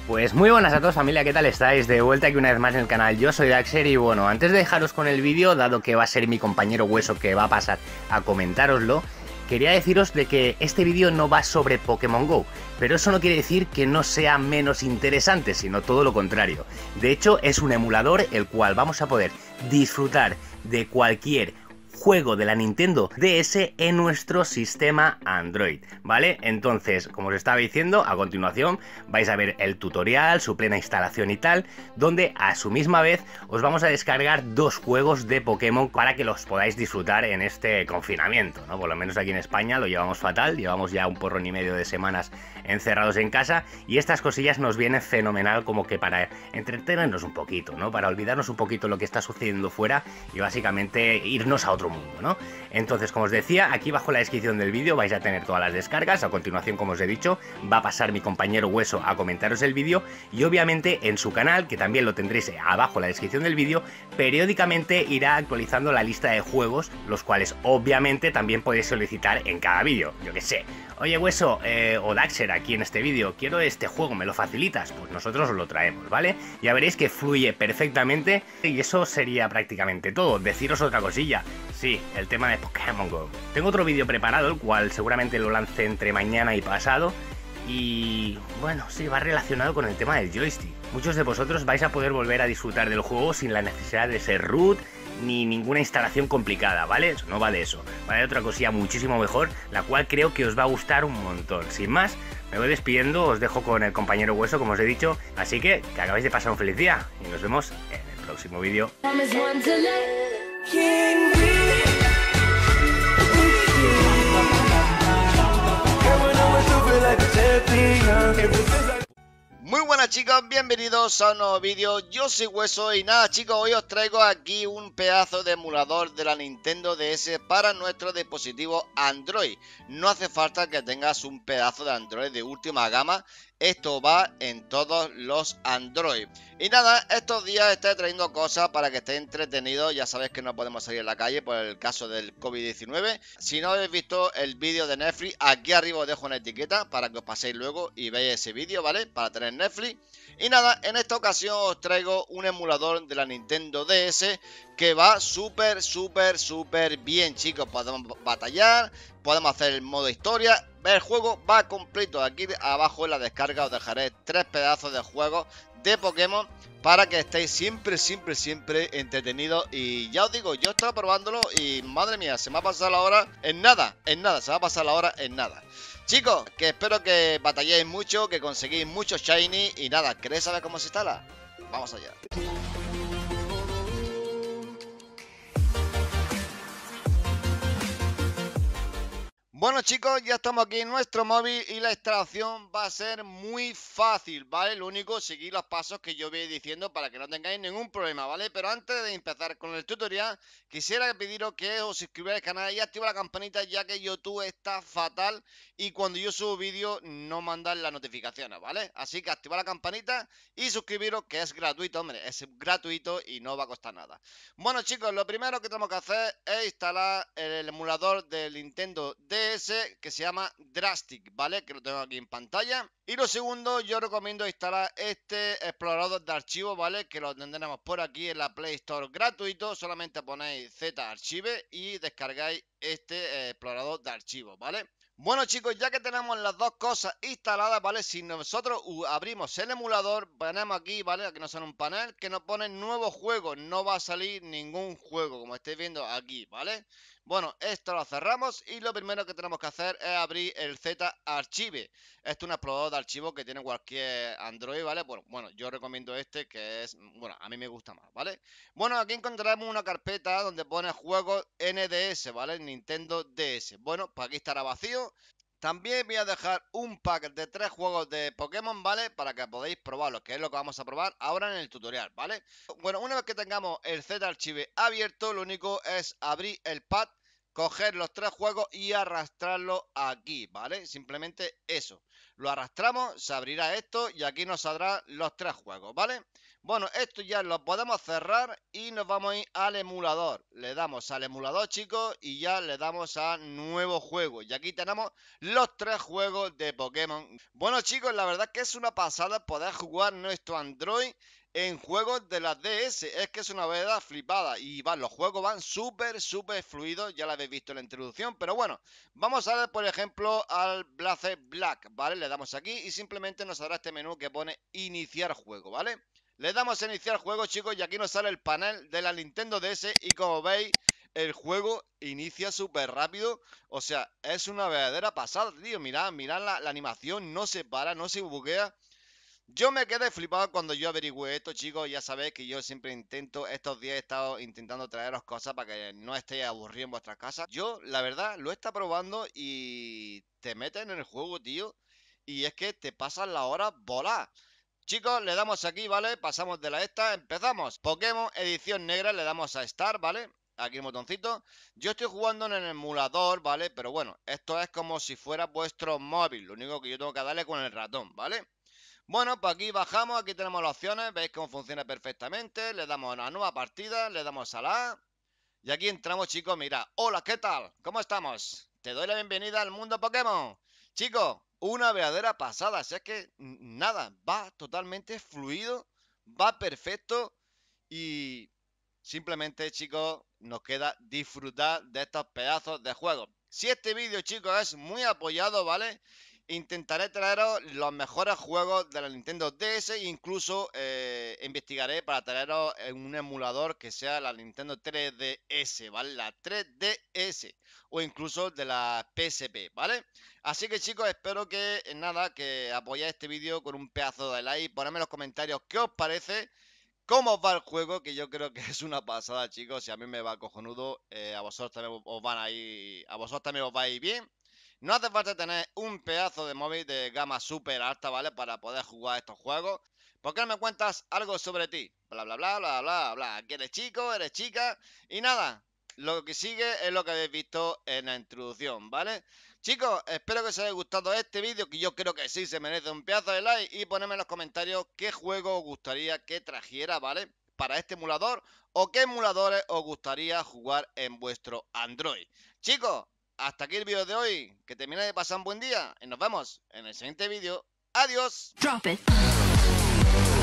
Pues muy buenas a todos, familia, ¿qué tal estáis? De vuelta aquí una vez más en el canal, yo soy Daxer y bueno, antes de dejaros con el vídeo, dado que va a ser mi compañero Hueso que va a pasar a comentároslo, quería deciros de que este vídeo no va sobre Pokémon GO, pero eso no quiere decir que no sea menos interesante, sino todo lo contrario. De hecho, es un emulador el cual vamos a poder disfrutar de cualquier juego de la Nintendo DS en nuestro sistema Android, ¿vale? Entonces, como os estaba diciendo, a continuación vais a ver el tutorial, su plena instalación y tal, donde a su misma vez os vamos a descargar dos juegos de Pokémon para que los podáis disfrutar en este confinamiento, ¿no? Por lo menos aquí en España lo llevamos fatal, llevamos ya un porrón y medio de semanas encerrados en casa y estas cosillas nos vienen fenomenal como que para entretenernos un poquito, ¿no? Para olvidarnos un poquito lo que está sucediendo fuera y básicamente irnos a otro mundo, ¿no? Entonces, como os decía, aquí bajo en la descripción del vídeo vais a tener todas las descargas. A continuación, como os he dicho, va a pasar mi compañero Hueso a comentaros el vídeo y obviamente en su canal, que también lo tendréis abajo en la descripción del vídeo, periódicamente irá actualizando la lista de juegos, los cuales obviamente también podéis solicitar en cada vídeo. Yo que sé, oye Hueso o Daxer, aquí en este vídeo quiero este juego, ¿me lo facilitas? Pues nosotros os lo traemos, ¿vale? Ya veréis que fluye perfectamente y eso sería prácticamente todo. Deciros otra cosilla. Sí, el tema de Pokémon GO. Tengo otro vídeo preparado, el cual seguramente lo lance entre mañana y pasado. Y bueno, sí, va relacionado con el tema del joystick. Muchos de vosotros vais a poder volver a disfrutar del juego sin la necesidad de ser root ni ninguna instalación complicada, ¿vale? Eso no va de eso. Va de otra cosilla muchísimo mejor, la cual creo que os va a gustar un montón. Sin más, me voy despidiendo, os dejo con el compañero Hueso, como os he dicho. Así que acabáis de pasar un feliz día y nos vemos en el próximo vídeo. Muy buenas chicos, bienvenidos a un nuevo vídeo, yo soy Hueso y nada chicos, hoy os traigo aquí un pedazo de emulador de la Nintendo DS para nuestro dispositivo Android. No hace falta que tengas un pedazo de Android de última gama, esto va en todos los Android. Y nada, estos días estoy trayendo cosas para que estéis entretenidos, ya sabéis que no podemos salir a la calle por el caso del COVID-19. Si no habéis visto el vídeo de Netflix, aquí arriba os dejo una etiqueta para que os paséis luego y veáis ese vídeo, ¿vale? Para tener Netflix. Y nada, en esta ocasión os traigo un emulador de la Nintendo DS que va súper bien, chicos. Podemos batallar, podemos hacer el modo historia. El juego va completo. Aquí abajo en la descarga os dejaré 3 pedazos de juegos de Pokémon para que estéis siempre entretenidos. Y ya os digo, yo estaba probándolo y madre mía, se me ha pasado la hora en nada, se me ha pasado la hora en nada. Chicos, que espero que batalléis mucho, que conseguís mucho shiny y nada, ¿queréis saber cómo se instala? Vamos allá. Bueno chicos, ya estamos aquí en nuestro móvil y la instalación va a ser muy fácil, ¿vale? Lo único, seguir los pasos que yo voy diciendo para que no tengáis ningún problema, ¿vale? Pero antes de empezar con el tutorial, quisiera pediros que os suscribáis al canal y activéis la campanita, ya que YouTube está fatal y cuando yo subo vídeos no mandan las notificaciones, ¿vale? Así que activad la campanita y suscribiros, que es gratuito, hombre, es gratuito y no va a costar nada. Bueno chicos, lo primero que tenemos que hacer es instalar el emulador del Nintendo DS que se llama Drastic, ¿vale? Que lo tengo aquí en pantalla. Y lo segundo, yo recomiendo instalar este explorador de archivos, ¿vale? Que lo tendremos por aquí en la Play Store gratuito. Solamente ponéis Z-Archive y descargáis este explorador de archivos, ¿vale? Bueno chicos, ya que tenemos las dos cosas instaladas, ¿vale? Si nosotros abrimos el emulador, ponemos aquí, ¿vale? Aquí nos sale un panel que nos pone nuevo juego. No va a salir ningún juego, como estáis viendo aquí, ¿vale? Bueno, esto lo cerramos y lo primero que tenemos que hacer es abrir el Z-Archive. Esto es un explorador de archivos que tiene cualquier Android, ¿vale? Bueno, yo recomiendo este que es, bueno, a mí me gusta más, ¿vale? Bueno, aquí encontraremos una carpeta donde pone juegos NDS, ¿vale? Nintendo DS. Bueno, pues aquí estará vacío. También voy a dejar un pack de 3 juegos de Pokémon, ¿vale? Para que podáis probarlo, que es lo que vamos a probar ahora en el tutorial, ¿vale? Bueno, una vez que tengamos el Z-Archive abierto, lo único es abrir el pad, coger los 3 juegos y arrastrarlo aquí, ¿vale? Simplemente eso. Lo arrastramos, se abrirá esto y aquí nos saldrán los 3 juegos, ¿vale? Bueno, esto ya lo podemos cerrar y nos vamos a ir al emulador. Le damos al emulador, chicos, y ya le damos a nuevo juego. Y aquí tenemos los 3 juegos de Pokémon. Bueno, chicos, la verdad es que es una pasada poder jugar nuestro Android en juegos de la DS. Es que es una verdad flipada. Y los juegos van súper fluidos. Ya lo habéis visto en la introducción. Pero bueno, vamos a ver, por ejemplo, al Blaze Black, ¿vale? Le damos aquí y simplemente nos saldrá este menú que pone iniciar juego, ¿vale? Le damos a iniciar juego, chicos, y aquí nos sale el panel de la Nintendo DS. Y como veis, el juego inicia súper rápido. O sea, es una verdadera pasada, tío. Mirad la animación, no se para, no se buguea. Yo me quedé flipado cuando yo averigüé esto, chicos. Ya sabéis que yo siempre intento, estos días he estado intentando traeros cosas para que no estéis aburridos en vuestras casas. Yo, la verdad, lo he estado probando y te metes en el juego, tío. Y es que te pasan las horas volar. Chicos, le damos aquí, ¿vale? Pasamos de la esta, empezamos. Pokémon edición negra, le damos a Start, ¿vale? Aquí el botoncito. Yo estoy jugando en el emulador, ¿vale? Pero bueno, esto es como si fuera vuestro móvil. Lo único que yo tengo que darle con el ratón, ¿vale? Bueno, pues aquí bajamos, aquí tenemos las opciones. Veis cómo funciona perfectamente. Le damos a una nueva partida, le damos a la A. Y aquí entramos, chicos, mira. Hola, ¿qué tal? ¿Cómo estamos? Te doy la bienvenida al mundo Pokémon. Chicos, una verdadera pasada. Si es que nada, va totalmente fluido, va perfecto y simplemente, chicos, nos queda disfrutar de estos pedazos de juegos. Si este vídeo, chicos, es muy apoyado, ¿vale? Intentaré traeros los mejores juegos de la Nintendo DS e incluso investigaré para traeros un emulador que sea la Nintendo 3DS, ¿vale? La 3DS o incluso de la PSP, ¿vale? Así que, chicos, espero que nada, que apoyéis este vídeo con un pedazo de like, ponedme en los comentarios qué os parece. ¿Cómo os va el juego? Que yo creo que es una pasada, chicos. Si a mí me va cojonudo, a vosotros también os van a ir, a vosotros también os va a ir bien. No hace falta tener un pedazo de móvil de gama súper alta, ¿vale? Para poder jugar estos juegos. ¿Por qué no me cuentas algo sobre ti? Bla, bla, bla, bla, bla, bla. Que eres chico, eres chica. Y nada, lo que sigue es lo que habéis visto en la introducción, ¿vale? Chicos, espero que os haya gustado este vídeo, que yo creo que sí se merece un pedazo de like. Y ponedme en los comentarios qué juego os gustaría que trajera, ¿vale? Para este emulador, o qué emuladores os gustaría jugar en vuestro Android. Chicos, hasta aquí el vídeo de hoy. Que termine de pasar un buen día y nos vemos en el siguiente vídeo. ¡Adiós! Drop it.